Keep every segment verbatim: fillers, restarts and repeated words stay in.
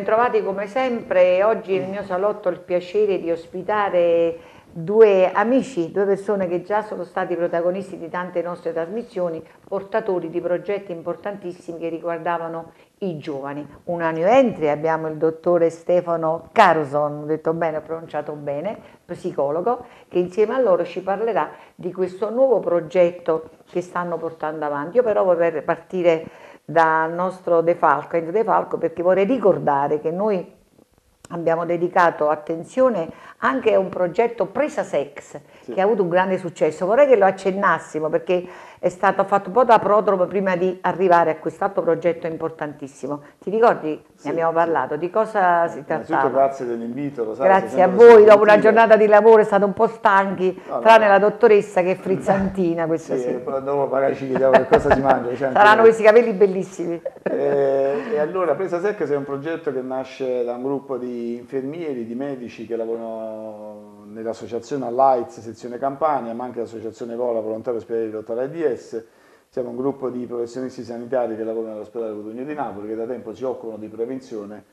bentrovati come sempre. Oggi nel mio salotto ho il piacere di ospitare due amici, due persone che già sono stati protagonisti di tante nostre trasmissioni, portatori di progetti importantissimi che riguardavano i giovani. Un anno entry abbiamo il dottore Stefano Caruson, ho detto bene, ho pronunciato bene, psicologo, che insieme a loro ci parlerà di questo nuovo progetto che stanno portando avanti. Io però vorrei partire dal nostro De Falco, Enzo De Falco, perché vorrei ricordare che noi abbiamo dedicato attenzione anche a un progetto Presa Sex, sì, che ha avuto un grande successo. Vorrei che lo accennassimo perché è stato fatto un po' da prodromo prima di arrivare a quest'altro progetto importantissimo. Ti ricordi? Sì, ne abbiamo parlato, sì. Di cosa si trattava? Grazie dell'invito, lo sai, grazie a voi, dopo una giornata di lavoro state un po' stanchi, no, tranne no, la dottoressa che è frizzantina questa sì, sera. Dopo magari ci chiediamo che cosa si mangia. Cioè saranno questi capelli bellissimi. E, e allora Presa Sex è un progetto che nasce da un gruppo di infermieri, di medici che lavorano nell'associazione Allights, sezione Campania, ma anche l'associazione Vola, Volontario Ospedale di lotta all'AIDS. Siamo un gruppo di professionisti sanitari che lavorano all'ospedale Cotugno di Napoli, che da tempo si occupano di prevenzione,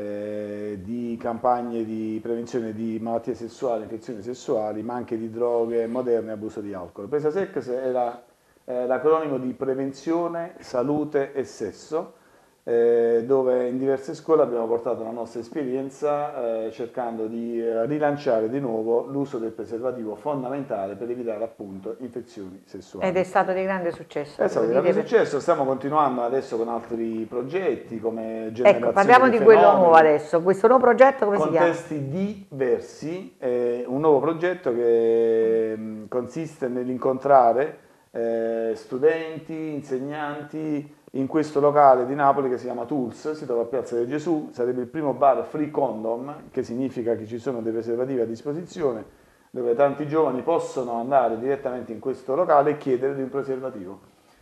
eh, di campagne di prevenzione di malattie sessuali, infezioni sessuali, ma anche di droghe moderne e abuso di alcol. Presa Sex è la l'acronimo di prevenzione, salute e sesso, eh, dove in diverse scuole abbiamo portato la nostra esperienza eh, cercando di eh, rilanciare di nuovo l'uso del preservativo fondamentale per evitare appunto infezioni sessuali. Ed è stato di grande successo. È stato di grande successo, stiamo continuando adesso con altri progetti come generazione Ecco, parliamo di, di quello nuovo adesso, questo nuovo progetto come si chiama? Contesti diversi, eh, un nuovo progetto che mh, consiste nell'incontrare Eh, studenti, insegnanti in questo locale di Napoli che si chiama Tools, si trova a Piazza del Gesù, sarebbe il primo bar free condom, che significa che ci sono dei preservativi a disposizione, dove tanti giovani possono andare direttamente in questo locale e chiedere di un preservativo.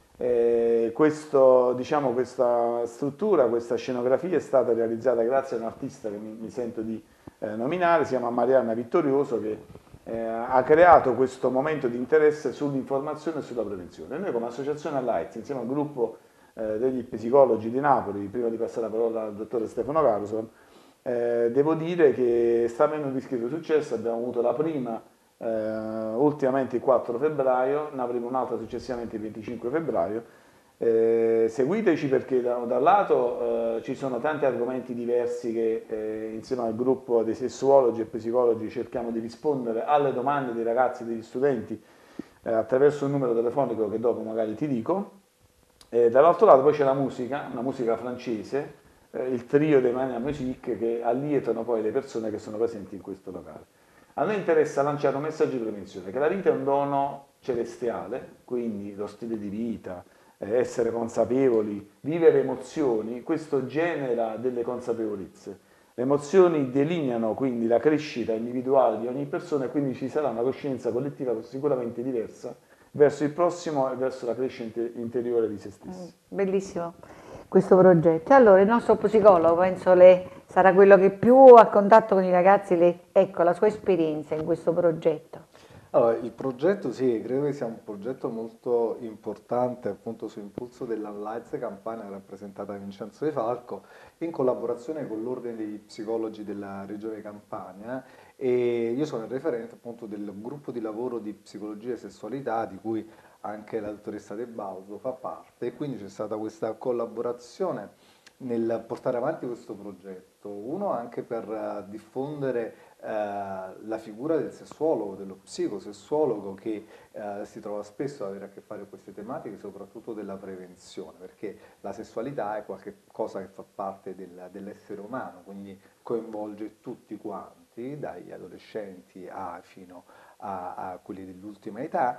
Eh, questo, diciamo, questa struttura, questa scenografia è stata realizzata grazie a un artista che mi, mi sento di eh, nominare, si chiama Marianna Vittorioso, che Eh, ha creato questo momento di interesse sull'informazione e sulla prevenzione. Noi come Associazione Allights, insieme al gruppo eh, degli psicologi di Napoli, prima di passare la parola al dottore Stefano Caruson, eh, devo dire che sta avendo un discreto successo. Abbiamo avuto la prima eh, ultimamente il quattro febbraio, ne avremo un'altra successivamente il venticinque febbraio. Eh, seguiteci perché da, da un lato eh, ci sono tanti argomenti diversi che eh, insieme al gruppo dei sessuologi e psicologi cerchiamo di rispondere alle domande dei ragazzi e degli studenti eh, attraverso un numero telefonico che dopo magari ti dico. Eh, dall'altro lato poi c'è la musica, una musica francese, eh, il trio dei Mania Musique, che allietano poi le persone che sono presenti in questo locale. A noi interessa lanciare un messaggio di prevenzione, che la vita è un dono celestiale, quindi lo stile di vita, essere consapevoli, vivere emozioni, questo genera delle consapevolezze. Le emozioni delineano quindi la crescita individuale di ogni persona e quindi ci sarà una coscienza collettiva sicuramente diversa verso il prossimo e verso la crescita interiore di se stessi. Bellissimo questo progetto. Allora il nostro psicologo, penso le, sarà quello che più a contatto con i ragazzi, le, ecco la sua esperienza in questo progetto. Allora, il progetto sì, credo che sia un progetto molto importante appunto su impulso dell'Allights Campania rappresentata da Vincenzo De Falco in collaborazione con l'Ordine degli Psicologi della Regione Campania, e io sono il referente appunto del gruppo di lavoro di psicologia e sessualità di cui anche la dottoressa De Bauso fa parte, e quindi c'è stata questa collaborazione nel portare avanti questo progetto, uno anche per diffondere eh, la figura del sessuologo, dello psicosessuologo che eh, si trova spesso ad avere a che fare con queste tematiche, soprattutto della prevenzione, perché la sessualità è qualcosa che fa parte del, dell'essere umano, quindi coinvolge tutti quanti, dagli adolescenti a, fino a, a quelli dell'ultima età.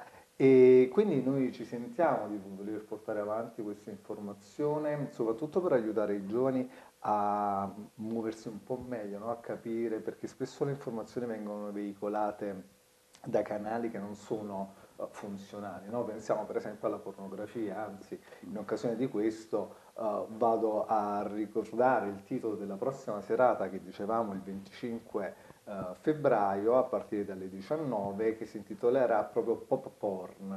E quindi noi ci sentiamo di voler portare avanti questa informazione, soprattutto per aiutare i giovani a muoversi un po' meglio, no? A capire, perché spesso le informazioni vengono veicolate da canali che non sono uh, funzionali, no? Pensiamo per esempio alla pornografia, anzi in occasione di questo uh, vado a ricordare il titolo della prossima serata che dicevamo il venticinque febbraio a partire dalle diciannove, che si intitolerà proprio Pop Porn,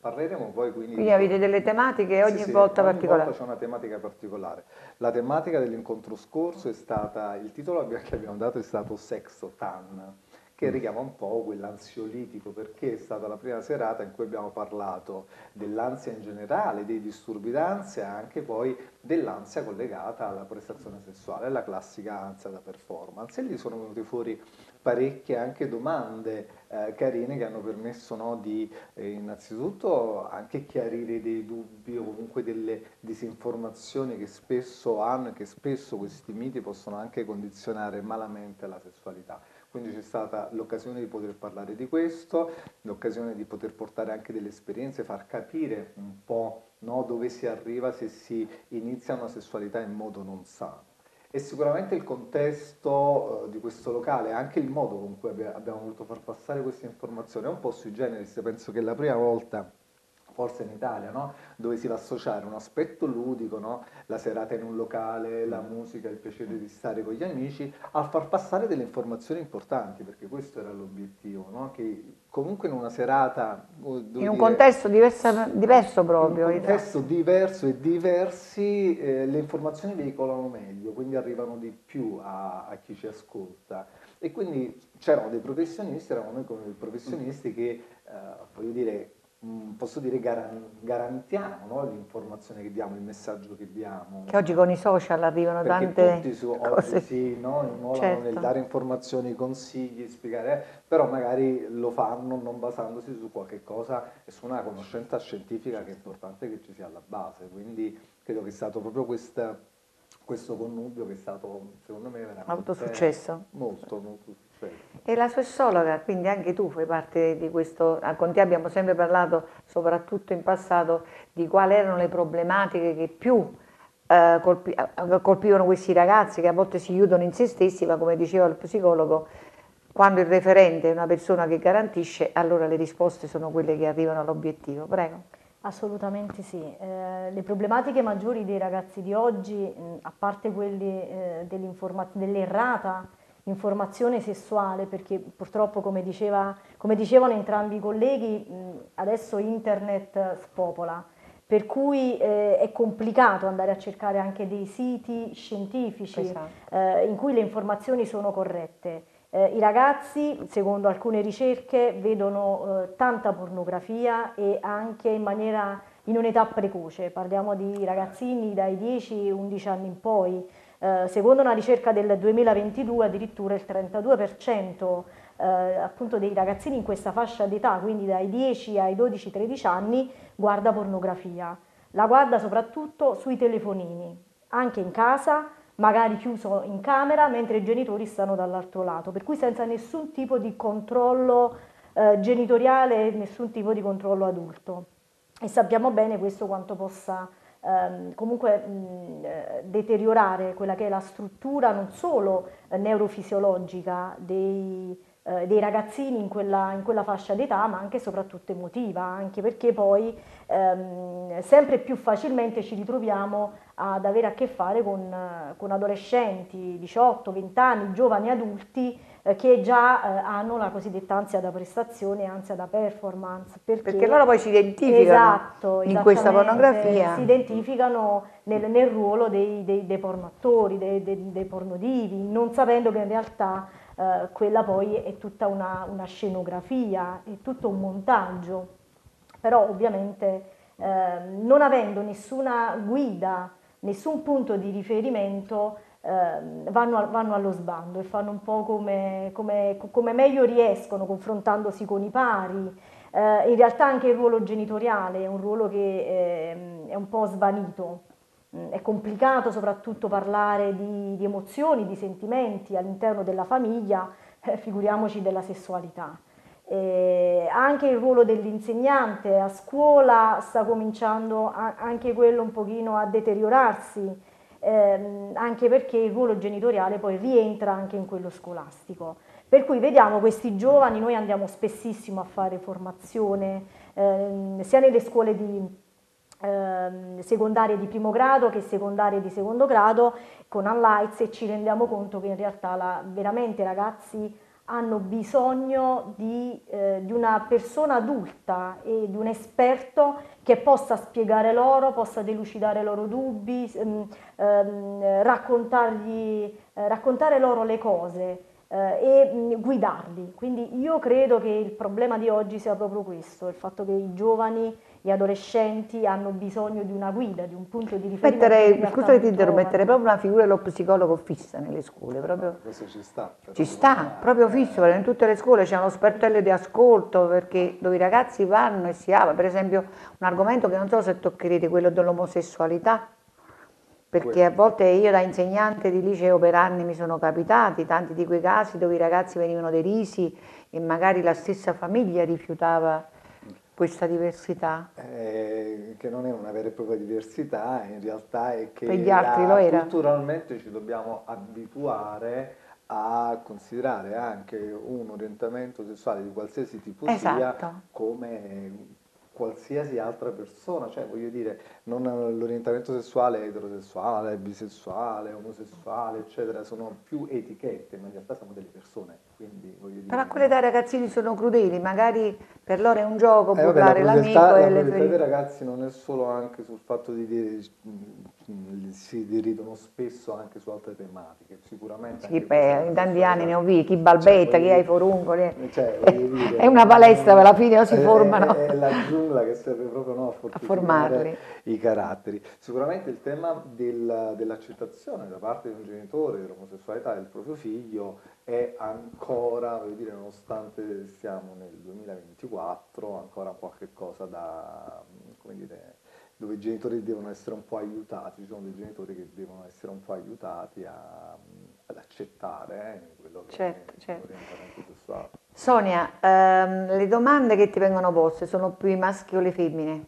Parleremo poi quindi... Quindi avete delle tematiche ogni sì, sì, volta ogni particolari? volta c'è una tematica particolare. La tematica dell'incontro scorso è stata, il titolo che abbiamo dato è stato Sexotan, che richiama un po' quell'ansiolitico, perché è stata la prima serata in cui abbiamo parlato dell'ansia in generale, dei disturbi d'ansia e anche poi dell'ansia collegata alla prestazione sessuale, la classica ansia da performance. E lì sono venute fuori parecchie anche domande eh, carine che hanno permesso, no, di eh, innanzitutto anche chiarire dei dubbi o comunque delle disinformazioni che spesso hanno e che spesso questi miti possono anche condizionare malamente la sessualità. Quindi c'è stata l'occasione di poter parlare di questo, l'occasione di poter portare anche delle esperienze, far capire un po', no, dove si arriva se si inizia una sessualità in modo non sano. E sicuramente il contesto uh, di questo locale, anche il modo con cui abbia, abbiamo voluto far passare questa informazione è un po' sui generis. Penso che è la prima volta, forse in Italia, no? Dove si va a associare un aspetto ludico, no? La serata in un locale, la musica, il piacere di stare con gli amici, a far passare delle informazioni importanti, perché questo era l'obiettivo, no? Che comunque in una serata... In un dire, contesto diversa, diverso proprio. in un contesto diverso e diversi, eh, le informazioni veicolano meglio, quindi arrivano di più a, a chi ci ascolta. E quindi c'erano dei professionisti, eravamo noi come professionisti che, eh, voglio dire, posso dire garan- garantiamo, no, l'informazione che diamo, il messaggio che diamo. Che oggi con i social arrivano Perché tante tutti su, cose. oggi sì, no, immolano Certo. nel dare informazioni, consigli, spiegare, eh, però magari lo fanno non basandosi su qualche cosa e su una conoscenza scientifica che è importante che ci sia alla base. Quindi credo che è stato proprio questa, questo connubio che è stato, secondo me, veramente... Ha avuto successo. Molto, molto successo. E la sessologa, quindi anche tu fai parte di questo, con te abbiamo sempre parlato, soprattutto in passato, di quali erano le problematiche che più eh, colpi, colpivano questi ragazzi che a volte si chiudono in se stessi, ma come diceva il psicologo, quando il referente è una persona che garantisce, allora le risposte sono quelle che arrivano all'obiettivo. Prego. Assolutamente sì. Eh, le problematiche maggiori dei ragazzi di oggi, mh, a parte quelle eh, dell'errata informazione sessuale, perché purtroppo, come, diceva, come dicevano entrambi i colleghi, mh, adesso internet spopola, per cui eh, è complicato andare a cercare anche dei siti scientifici Esatto. eh, in cui le informazioni sono corrette. Eh, I ragazzi, secondo alcune ricerche, vedono eh, tanta pornografia e anche in maniera, in un'età precoce, parliamo di ragazzini dai dieci undici anni in poi. Eh, secondo una ricerca del duemilaventidue addirittura il trentadue per cento eh, appunto dei ragazzini in questa fascia d'età, quindi dai dieci ai dodici tredici anni, guarda pornografia. La guarda soprattutto sui telefonini, anche in casa, magari chiuso in camera mentre i genitori stanno dall'altro lato, per cui senza nessun tipo di controllo eh, genitoriale, nessun tipo di controllo adulto. E sappiamo bene questo quanto possa ehm, comunque mh, eh, deteriorare quella che è la struttura non solo eh, neurofisiologica dei, eh, dei ragazzini in quella, in quella fascia d'età, ma anche e soprattutto emotiva, anche perché poi ehm, sempre più facilmente ci ritroviamo ad avere a che fare con, con adolescenti, diciotto venti anni, giovani adulti eh, che già eh, hanno la cosiddetta ansia da prestazione, ansia da performance. Perché, Perché loro poi si identificano esatto, in questa pornografia. Si identificano nel, nel ruolo dei, dei, dei pornoattori, dei, dei, dei pornodivi, non sapendo che in realtà eh, quella poi è tutta una, una scenografia, è tutto un montaggio. Però ovviamente eh, non avendo nessuna guida, nessun punto di riferimento, eh, vanno, vanno allo sbando e fanno un po' come, come, come meglio riescono, confrontandosi con i pari. Eh, in realtà anche il ruolo genitoriale è un ruolo che eh, è un po' svanito. È complicato soprattutto parlare di, di emozioni, di sentimenti all'interno della famiglia, eh, figuriamoci della sessualità. Eh, anche il ruolo dell'insegnante a scuola sta cominciando a, anche quello un pochino a deteriorarsi, ehm, anche perché il ruolo genitoriale poi rientra anche in quello scolastico. Per cui vediamo questi giovani, noi andiamo spessissimo a fare formazione ehm, sia nelle scuole di ehm, secondarie di primo grado che secondarie di secondo grado con Unlights, e ci rendiamo conto che in realtà la, veramente ragazzi hanno bisogno di, eh, di una persona adulta e di un esperto che possa spiegare loro, possa delucidare i loro dubbi, ehm, ehm, raccontargli, eh, raccontare loro le cose eh, e mh, guidarli. Quindi io credo che il problema di oggi sia proprio questo, il fatto che i giovani, gli adolescenti hanno bisogno di una guida, di un punto di riferimento. Mettere, scusa che ti interrompo, mettere proprio una figura dello psicologo fissa nelle scuole, proprio. No, questo ci sta. Ci sta, proprio fisso, perché in tutte le scuole c'è uno sportello di ascolto, perché dove i ragazzi vanno e si apre, per esempio un argomento che non so se toccherete, quello dell'omosessualità, perché a volte io da insegnante di liceo per anni mi sono capitati tanti di quei casi dove i ragazzi venivano derisi e magari la stessa famiglia rifiutava questa diversità. Eh, che non è una vera e propria diversità, in realtà è che Per gli altri la, lo era. culturalmente ci dobbiamo abituare a considerare anche un orientamento sessuale di qualsiasi tipo Esatto. sia come qualsiasi altra persona, cioè voglio dire, non l'orientamento sessuale eterosessuale, bisessuale, omosessuale, eccetera, sono più etichette, ma in realtà siamo delle persone, quindi voglio dire... Però a quelle dai ragazzini sono crudeli, magari per loro è un gioco, Eh, vabbè, burlare la l'amico crudeltà, e la le crudeltà dei ragazzi non è solo anche sul fatto di dire, mh, si deridono spesso anche su altre tematiche, sicuramente. Sì, anche beh, in tanti anni ne ho visti, chi balbetta, cioè, chi ha i foruncoli, cioè, voglio dire, è una palestra, alla fine si è, formano. È, è la giungla che serve proprio no, a fortificare formarli. i caratteri. Sicuramente il tema del, dell'accettazione da parte di un genitore dell'omosessualità del proprio figlio è ancora, voglio dire, nonostante stiamo nel duemilaventiquattro, ancora qualche cosa da, come dire, dove i genitori devono essere un po' aiutati, ci sono dei genitori che devono essere un po' aiutati a, ad accettare eh, quello che certo, è certo. l'orientamento sessuale. Sonia, ehm, le domande che ti vengono poste sono più i maschi o le femmine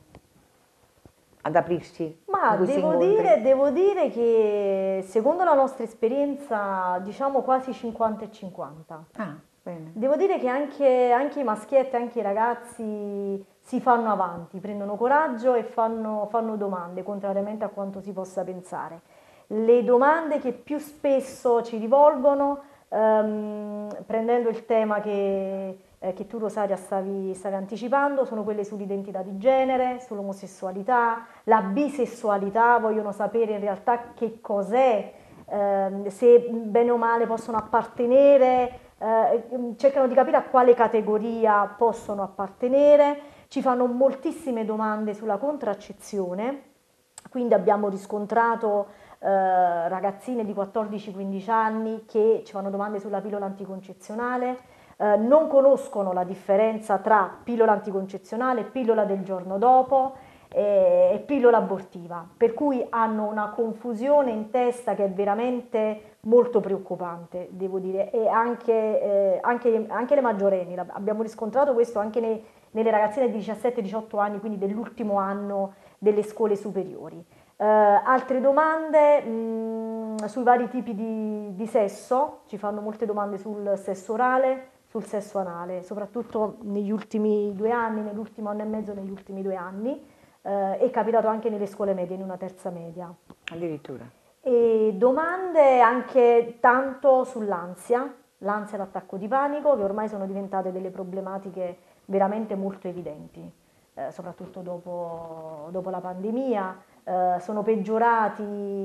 ad aprirsi? Ma devo dire, devo dire che secondo la nostra esperienza diciamo quasi cinquanta e cinquanta. Ah, bene. Devo dire che anche, anche i maschietti, anche i ragazzi si fanno avanti, prendono coraggio e fanno, fanno domande, contrariamente a quanto si possa pensare. Le domande che più spesso ci rivolgono, ehm, prendendo il tema che, eh, che tu Rosaria stavi, stavi anticipando, sono quelle sull'identità di genere, sull'omosessualità, la bisessualità, vogliono sapere in realtà che cos'è, ehm, se bene o male possono appartenere, eh, cercano di capire a quale categoria possono appartenere, ci fanno moltissime domande sulla contraccezione, quindi abbiamo riscontrato eh, ragazzine di quattordici quindici anni che ci fanno domande sulla pillola anticoncezionale, eh, non conoscono la differenza tra pillola anticoncezionale, pillola del giorno dopo e, e pillola abortiva, per cui hanno una confusione in testa che è veramente molto preoccupante, devo dire, e anche, eh, anche, anche le maggiorenni, abbiamo riscontrato questo anche nei, nelle ragazzine di diciassette diciotto anni, quindi dell'ultimo anno delle scuole superiori. Uh, altre domande mh, sui vari tipi di, di sesso, ci fanno molte domande sul sesso orale, sul sesso anale, soprattutto negli ultimi due anni, nell'ultimo anno e mezzo, negli ultimi due anni, uh, è capitato anche nelle scuole medie, in una terza media. Addirittura. E domande anche tanto sull'ansia, l'ansia e l'attacco di panico, che ormai sono diventate delle problematiche veramente molto evidenti, eh, soprattutto dopo, dopo la pandemia. Uh, sono peggiorati,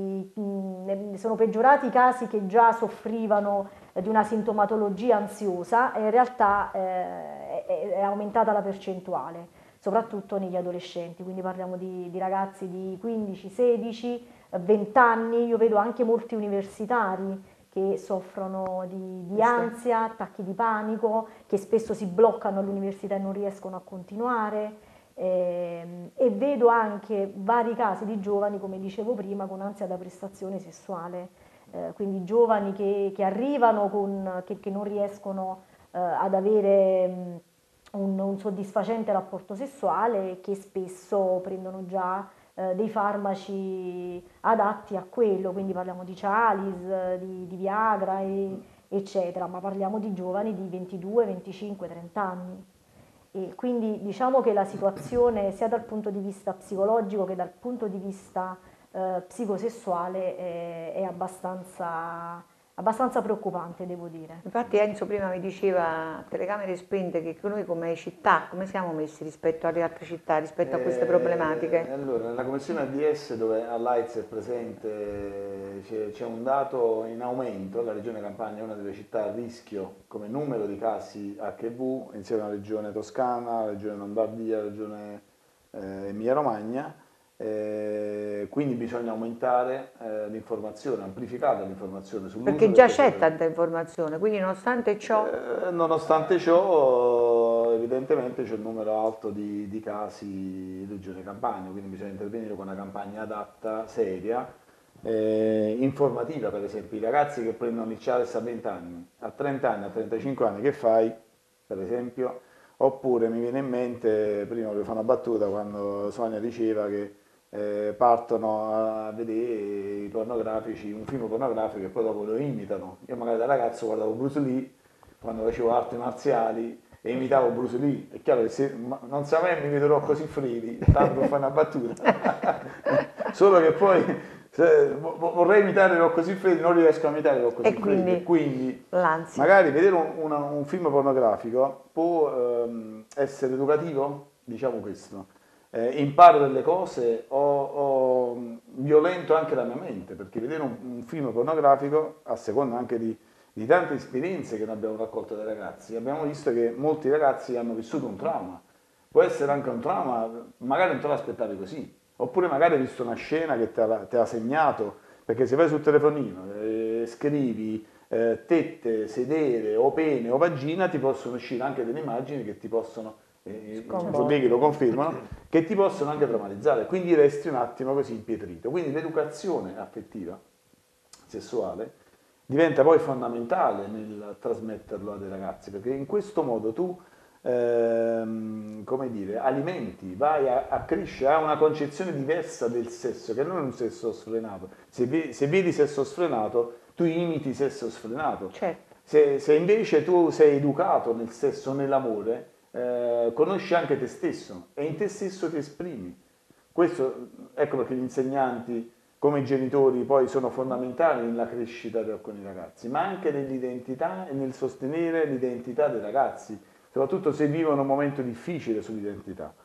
mh, sono peggiorati i casi che già soffrivano eh, di una sintomatologia ansiosa e in realtà eh, è, è aumentata la percentuale, soprattutto negli adolescenti, quindi parliamo di, di ragazzi di quindici, sedici, venti anni, io vedo anche molti universitari che soffrono di, di ansia, attacchi di panico, che spesso si bloccano all'università e non riescono a continuare. Eh, e vedo anche vari casi di giovani, come dicevo prima, con ansia da prestazione sessuale, eh, quindi giovani che, che arrivano, con, che, che non riescono eh, ad avere mh, un, un soddisfacente rapporto sessuale e che spesso prendono già eh, dei farmaci adatti a quello, quindi parliamo di Cialis, di, di Viagra, e, eccetera, ma parliamo di giovani di ventidue, venticinque, trenta anni. E quindi diciamo che la situazione sia dal punto di vista psicologico che dal punto di vista eh, psicosessuale è, è abbastanza abbastanza preoccupante, devo dire. Infatti Enzo prima mi diceva a telecamere spente che noi come città, come siamo messi rispetto alle altre città, rispetto a queste problematiche? Eh, allora, nella commissione A D S dove all'AIDS è presente c'è, c'è un dato in aumento, la regione Campania è una delle città a rischio come numero di casi H I V insieme alla regione Toscana, la regione Lombardia, la regione eh, Emilia-Romagna. Eh, quindi bisogna aumentare eh, l'informazione, amplificare l'informazione sull'uso. Perché già c'è tanta informazione, quindi nonostante ciò... Eh, nonostante ciò, evidentemente c'è un numero alto di, di casi in Regione Campania, quindi bisogna intervenire con una campagna adatta, seria, eh, informativa. Per esempio, i ragazzi che prendono il Cialis a venti anni, a trenta anni, a trentacinque anni, che fai? Per esempio, oppure mi viene in mente, prima volevo fare una battuta, quando Sonia diceva che Eh, partono a vedere i pornografici, un film pornografico e poi dopo lo imitano. Io magari da ragazzo guardavo Bruce Lee quando facevo arti marziali e imitavo Bruce Lee. È chiaro che se, non so a me mi vedrò così freely, tanto per fare una battuta. Solo che poi se, vorrei imitare Rocco Siffredi, non riesco a imitare Rocco Siffredi. Quindi, e quindi l'ansia. magari vedere un, una, un film pornografico può ehm, essere educativo, diciamo questo. Eh, imparo delle cose, ho, ho violento anche la mia mente, perché vedere un, un film pornografico, a seconda anche di, di tante esperienze che noi abbiamo raccolto dai ragazzi, abbiamo visto che molti ragazzi hanno vissuto un trauma. Può essere anche un trauma, magari non te l'aspettavi così, oppure magari hai visto una scena che ti ha, ti ha segnato, perché se vai sul telefonino e eh, scrivi eh, tette, sedere o pene o vagina, ti possono uscire anche delle immagini che ti possono... i colleghi lo confermano, che ti possono anche traumatizzare, quindi resti un attimo così impietrito. Quindi l'educazione affettiva, sessuale, diventa poi fondamentale nel trasmetterlo a dei ragazzi, perché in questo modo tu, ehm, come dire, alimenti, vai a, a crescere, a una concezione diversa del sesso, che non è un sesso sfrenato. Se, vi, se vedi sesso sfrenato, tu imiti sesso sfrenato. Certo. Se, se invece tu sei educato nel sesso, nell'amore, Eh, conosci anche te stesso e in te stesso ti esprimi. Questo, ecco perché gli insegnanti, come i genitori, poi sono fondamentali nella crescita di alcuni ragazzi, ma anche nell'identità e nel sostenere l'identità dei ragazzi, soprattutto se vivono un momento difficile sull'identità.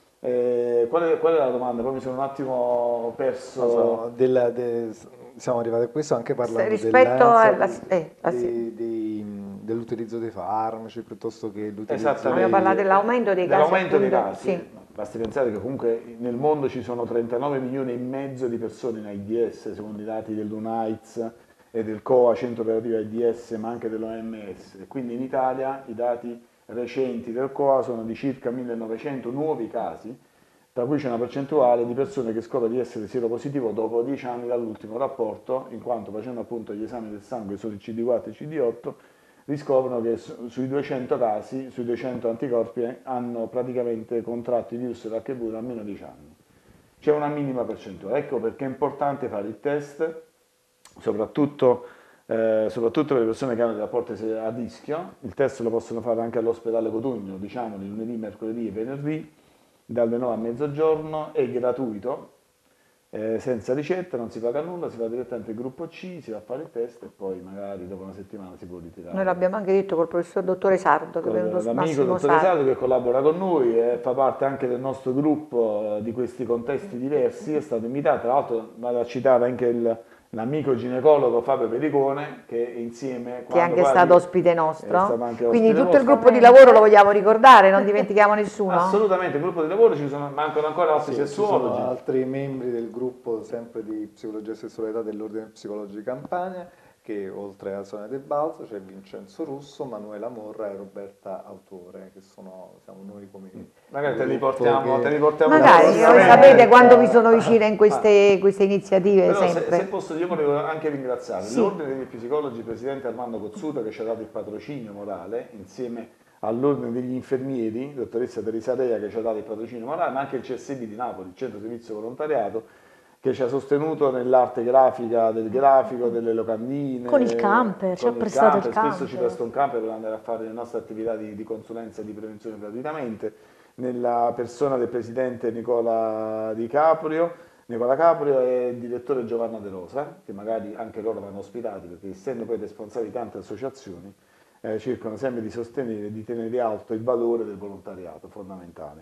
Eh, qual, è, qual è la domanda? Poi mi sono un attimo perso. So, del, de, siamo arrivati a questo anche parlando rispetto alla, eh, dei, dei, dell'utilizzo dei farmaci piuttosto che l'utilizzo. Abbiamo parlato dell'aumento dei casi. Dell'aumento dei casi. Sì. Basti pensare che comunque nel mondo ci sono trentanove milioni e mezzo di persone in AIDS, secondo i dati dell'UNAIDS e del C O A, Centro Operativo AIDS, ma anche dell'O M S. E quindi in Italia i dati recenti del C O A sono di circa millenovecento nuovi casi, tra cui c'è una percentuale di persone che scopre di essere sieropositivo dopo dieci anni dall'ultimo rapporto, in quanto facendo appunto gli esami del sangue sui C D quattro e C D otto, riscoprono che sui duecento casi, sui duecento anticorpi, hanno praticamente contratto il virus dell'H I V da almeno dieci anni. C'è una minima percentuale. Ecco perché è importante fare il test, soprattutto, eh, soprattutto per le persone che hanno dei rapporti a rischio. Il test lo possono fare anche all'ospedale Cotugno, diciamo, di lunedì, mercoledì e venerdì, dalle nove a mezzogiorno, è gratuito. Eh, senza ricetta, non si paga nulla, si va direttamente al gruppo C, si va a fare il test e poi magari dopo una settimana si può ritirare. Noi l'abbiamo anche detto col professor dottore Sardo, che è venuto su L'amico dottore Sardo. Sardo che collabora con noi e fa parte anche del nostro gruppo di questi contesti diversi, è stato invitato, tra l'altro vado a citare anche il l'amico ginecologo Fabio Pericone, che insieme... Che è anche stato ospite nostro. Anche Quindi ospite tutto nostro. il gruppo di lavoro lo vogliamo ricordare, non dimentichiamo nessuno. Assolutamente, il gruppo di lavoro ci sono, mancano ancora altri Sì, sessuologi. Ci sono altri membri del gruppo sempre di psicologia e sessualità dell'Ordine Psicologi di Campania, che oltre a Sonia De Balzo c'è Vincenzo Russo, Manuela Morra e Roberta Autore, che sono, siamo noi come... Magari te li portiamo, che... te li portiamo. Magari, voi sapete quando vi sono vicina in queste, queste iniziative. Però sempre. Se, se posso, io volevo anche ringraziare sì. l'Ordine degli Psicologi, il presidente Armando Cozzuto, che ci ha dato il patrocinio morale, insieme all'Ordine degli Infermieri, dottoressa Teresa Rea, che ci ha dato il patrocinio morale, ma anche il C S B di Napoli, il Centro Servizio Volontariato, che ci ha sostenuto nell'arte grafica del grafico, delle locandine. Con il camper, ci ha prestato il camper. Spesso ci presta un camper per andare a fare le nostre attività di, di consulenza e di prevenzione gratuitamente, nella persona del presidente Nicola Di Caprio, Nicola Caprio e il direttore Giovanna De Rosa, che magari anche loro vanno ospitati, perché essendo poi responsabili di tante associazioni, eh, cercano sempre di sostenere e di tenere alto il valore del volontariato, fondamentale.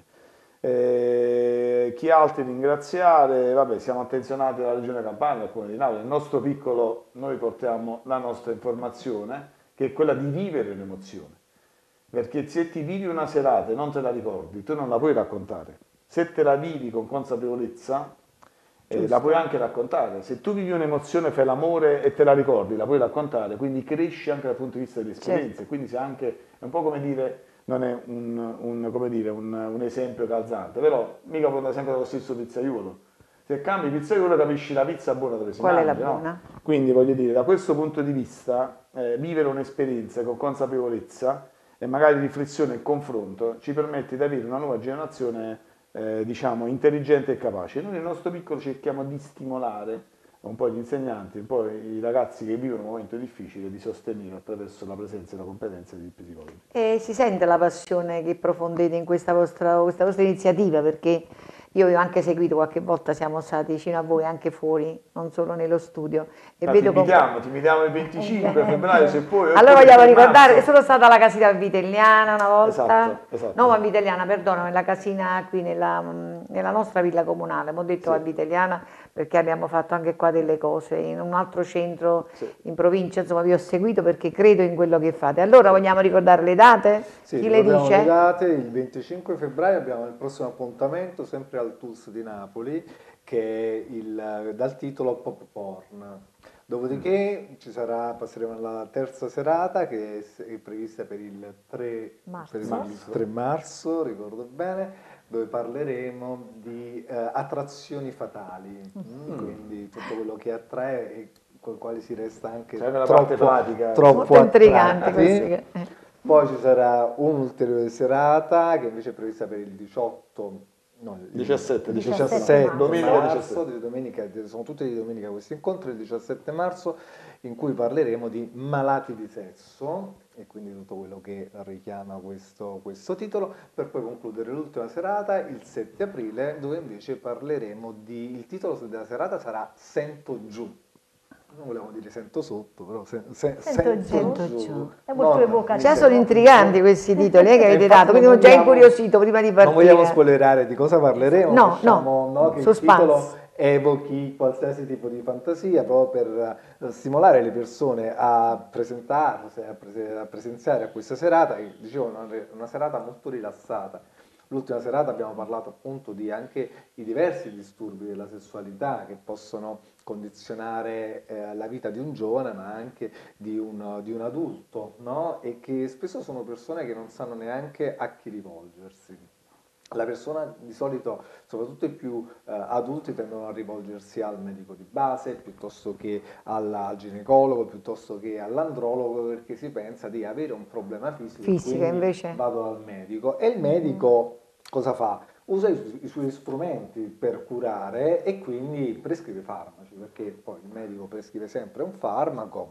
Eh, chi altri ringraziare? Vabbè, siamo attenzionati alla Regione Campania, al Comune di Napoli. Nel nostro piccolo noi portiamo la nostra informazione, che è quella di vivere l'emozione. Perché se ti vivi una serata e non te la ricordi, tu non la puoi raccontare. Se te la vivi con consapevolezza, eh, la puoi anche raccontare. Se tu vivi un'emozione, fai l'amore e te la ricordi, la puoi raccontare, quindi cresci anche dal punto di vista delle esperienze. Certo. Quindi sei anche, è un po' come dire, non è un, un, come dire, un, un esempio calzante, però mica può andare sempre dallo stesso pizzaiolo. Se cambi pizzaiolo capisci la pizza buona dove si Qual mangia, è la buona? No? Quindi voglio dire, da questo punto di vista, eh, vivere un'esperienza con consapevolezza e magari riflessione e confronto ci permette di avere una nuova generazione eh, diciamo intelligente e capace. Noi nel nostro piccolo cerchiamo di stimolare un po' gli insegnanti, un po' i ragazzi che vivono un momento difficile, di sostenere attraverso la presenza e la competenza di psicologi. E si sente la passione che profondete in questa vostra, questa vostra iniziativa, perché io vi ho anche seguito qualche volta, siamo stati vicino a voi anche fuori, non solo nello studio. E Ma vedo ti invitiamo, con... ti invitiamo il venticinque febbraio se puoi. Allora vogliamo ricordare, sono stata alla casina Vitelliana una volta, esatto, esatto, no, esatto. a Vitelliana, perdono, nella casina qui nella, nella nostra villa comunale, abbiamo detto sì. A Vitelliana perché abbiamo fatto anche qua delle cose, in un altro centro sì. In provincia, insomma vi ho seguito perché credo in quello che fate. Allora vogliamo ricordare le date? Sì, chi le dice? Le date, il venticinque febbraio abbiamo il prossimo appuntamento sempre al T U S di Napoli, che è il, dal titolo Pop Porn. Dopodiché ci sarà, passeremo alla terza serata che è prevista per il tre marzo, per il tre marzo ricordo bene, dove parleremo di eh, attrazioni fatali, mm. quindi tutto quello che attrae e col quale si resta anche cioè, troppo, pratica, troppo intrigante. Che... Poi ci sarà un'ulteriore serata che invece è prevista per il diciotto. No, il diciassette, diciassette, diciassette domenica marzo, di domenica, sono tutti di domenica questi incontri, il diciassette marzo, in cui parleremo di malati di sesso e quindi tutto quello che richiama questo, questo titolo, per poi concludere l'ultima serata il sette aprile, dove invece parleremo di, il titolo della serata sarà Sento giù. Non volevo dire sento sotto, però se, se, sento, sento giù, giù. È molto evocativo. Già sono intriganti questi titoli eh, che avete dato, quindi ho già incuriosito prima di partire. Non vogliamo spoilerare di cosa parleremo, no, lasciamo, no, no, che suspense. Il titolo evochi qualsiasi tipo di fantasia, proprio per stimolare le persone a presentarsi, a, prese, a presenziare a questa serata, che dicevo una, una serata molto rilassata. L'ultima serata abbiamo parlato appunto di anche i diversi disturbi della sessualità che possono condizionare eh, la vita di un giovane ma anche di un, di un adulto, no? E che spesso sono persone che non sanno neanche a chi rivolgersi. La persona di solito, soprattutto i più eh, adulti, tendono a rivolgersi al medico di base piuttosto che al ginecologo, piuttosto che all'andrologo, perché si pensa di avere un problema fisico, fisica invece vado al medico e il medico mm. cosa fa? Usa i, i suoi strumenti per curare e quindi prescrive farmaci, perché poi il medico prescrive sempre un farmaco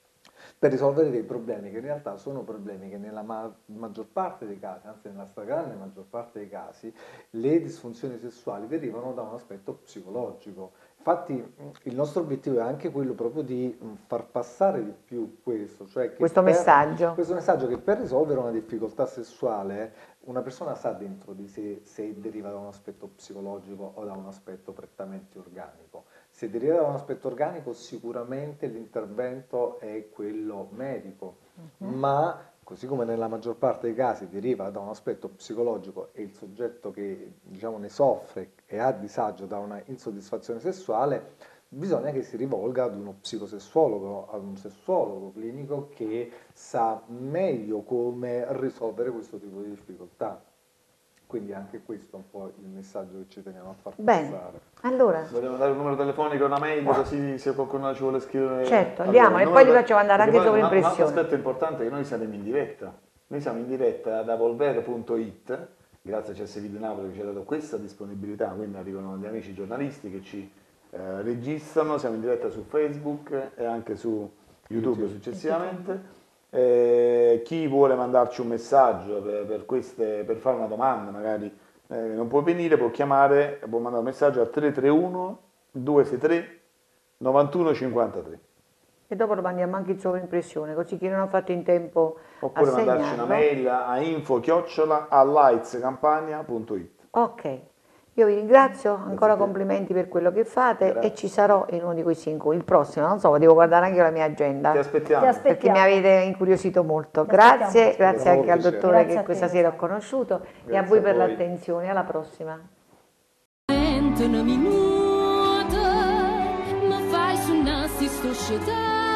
per risolvere dei problemi che in realtà sono problemi che nella ma- maggior parte dei casi, anzi nella stragrande maggior parte dei casi, le disfunzioni sessuali derivano da un aspetto psicologico. Infatti il nostro obiettivo è anche quello proprio di far passare di più questo, cioè che questo per, messaggio. questo messaggio che per risolvere una difficoltà sessuale una persona sa dentro di sé se deriva da un aspetto psicologico o da un aspetto prettamente organico. Se deriva da un aspetto organico sicuramente l'intervento è quello medico, uh-huh. ma così come nella maggior parte dei casi deriva da un aspetto psicologico e il soggetto che diciamo ne soffre e ha disagio da una insoddisfazione sessuale, bisogna che si rivolga ad uno psicosessuologo, ad un sessuologo clinico che sa meglio come risolvere questo tipo di difficoltà. Quindi anche questo è un po' il messaggio che ci teniamo a far Bene. passare. Allora. Vogliamo dare il numero telefonico e una mail, ah. così se qualcuno ci vuole scrivere. Certo, andiamo allora, e poi li facciamo andare anche sopra impressione. Un altro aspetto importante è che noi saremo in diretta. Noi siamo in diretta da volvere punto it, grazie a C S V di Napoli che ci ha dato questa disponibilità, quindi arrivano gli amici giornalisti che ci eh, registrano, siamo in diretta su Facebook e anche su YouTube, YouTube. successivamente. Eh, chi vuole mandarci un messaggio per, per, queste, per fare una domanda magari eh, non può venire, può chiamare, può mandare un messaggio al tre tre uno due sei tre nove uno cinque tre. E dopo lo mandiamo anche in sovraimpressione, così chi non ha fatto in tempo Oppure a mandarci segnarlo. una mail a info chiocciola lightscampania punto it. Ok, io vi ringrazio, ancora a te. complimenti per quello che fate Grazie. e ci sarò in uno di questi incontri. Il prossimo, non so, devo guardare anche la mia agenda. Ti aspettiamo. Ti aspettiamo. Perché mi avete incuriosito molto. Ti Grazie, aspettiamo. grazie anche al Grazie. dottore Grazie a che te, questa sera ho Rosario. conosciuto e a Grazie voi a per voi. l'attenzione. Alla prossima. Una minuta mi fai suonare sto scettata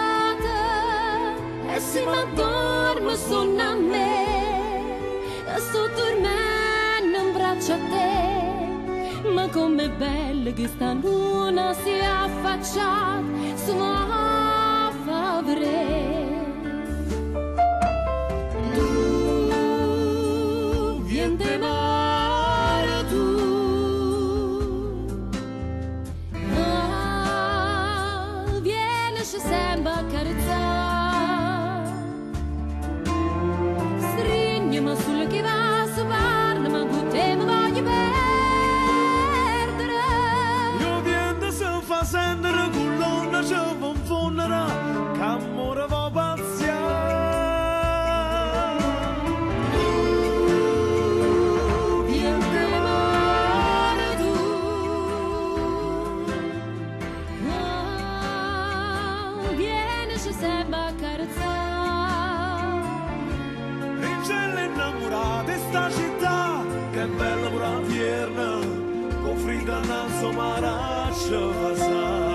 e se mi dormo sono a me e sto dormendo in braccio a te, ma com'è bella che sta luna si è affacciata sulla favre. Tu vieni te mare tu. Ci sembra accarezzare, stringiami sulle che va su parla, ma con te mi voglio perdere. Io viento si fa sentire con l'onda ci confonderà, che amore va pazziare. Vieni te mare tu. Ci sembra accarezzare. Rincelle innamorate sta città, che bella pure tierna, con frida naso maraccia fa